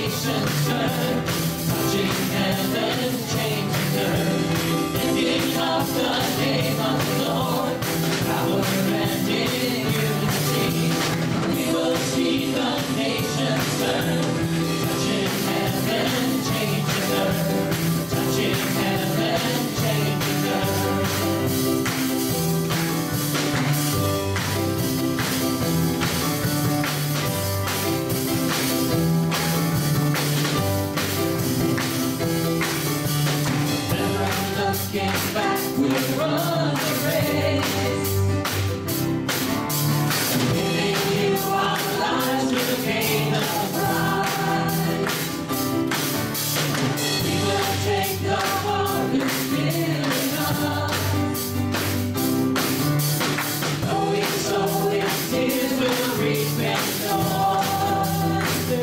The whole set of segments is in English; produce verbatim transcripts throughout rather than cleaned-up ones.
nations turn, touching heaven, changing earth, lifting up the name of the Lord, power and in unity. We will see the nations turn, touching heaven, changing earth, touching heaven, changing earth. Looking back, we'll run the race, giving you our lives to gain the prize. We will take the harvest filling us, though we sow in tears, we'll reap in joy.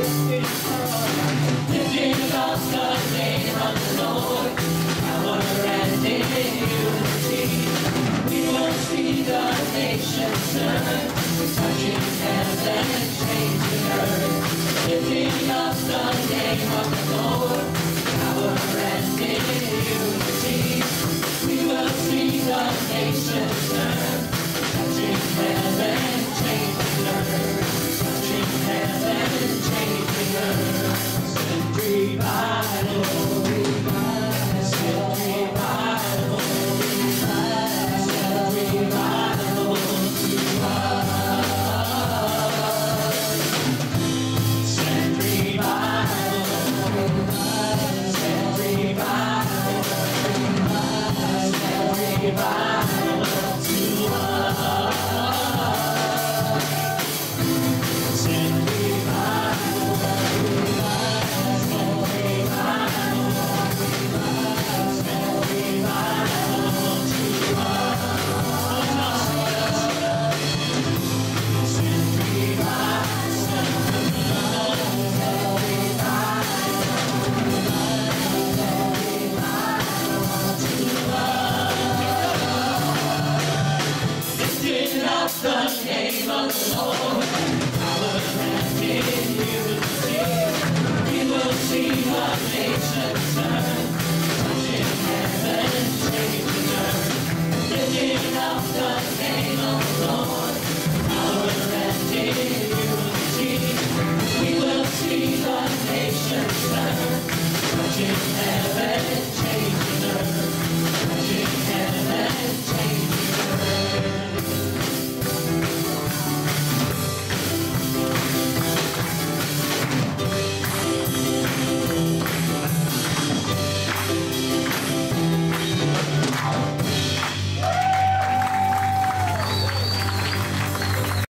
Lifting up the name of the Lord, power and in unity. We will see the nations turn, touching heaven, changing earth, lifting up the name of the Lord, power and in unity. We will see the nations turn, touching heaven.